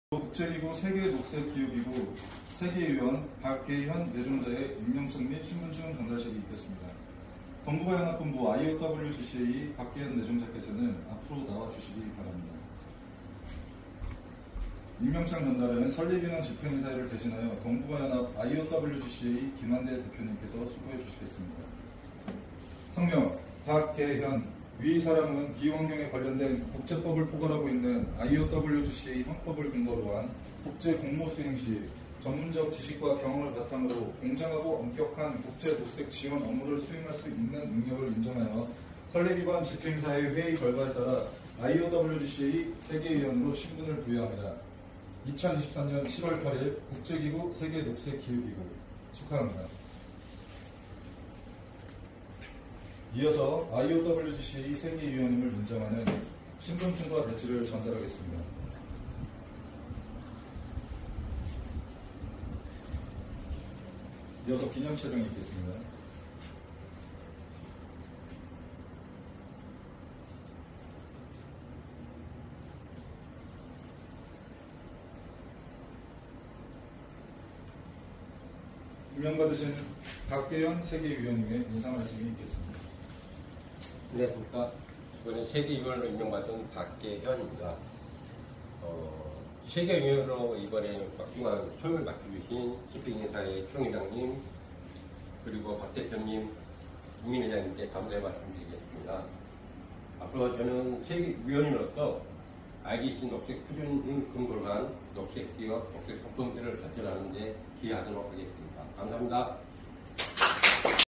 국제기구 세계녹색기후기구 세계위원 박계현 내정자의 임명청 및 신분증 전달식이 있겠습니다. 동북아 연합본부 IOWGCA 박계현 내정자께서는 앞으로 나와주시기 바랍니다. 임명장 전달은 설립인원 집행이사회를 대신하여 동북아연합 IOWGCA 김한대 대표님께서 수고해 주시겠습니다. 성명 박계현 위 사람은 기후환경에 관련된 국제법을 포괄하고 있는 IOWGCA 형법을 근거로 한 국제 공모 수행 시 전문적 지식과 경험을 바탕으로 공정하고 엄격한 국제 녹색 지원 업무를 수행할 수 있는 능력을 인정하여 설립기관 집행사의 회의 결과에 따라 IOWGCA 세계위원으로 신분을 부여합니다. 2023년 7월 8일 국제기구 세계녹색기후기구 축하합니다. 이어서 IOWGCA 세계위원임을 인정하는 신분증과 배지를 전달하겠습니다. 이어서 기념 촬영이 있겠습니다. 임명받으신 박계현 세계위원님의 인사 말씀이 있겠습니다. 안녕하십니까. 이번에 세계위원으로 임명받은 박계현입니다. 세계위원으로 이번에 중앙 처음을 맡겨주신 집행인사의 총회장님, 그리고 박 대표님, 국민회장님께 감사의 말씀드리겠습니다. 앞으로 저는 세계위원으로서 IGC 녹색 표준을 근거로 한 녹색 기업, 녹색 공동체를 발전하는 데 기여하도록 하겠습니다. 감사합니다.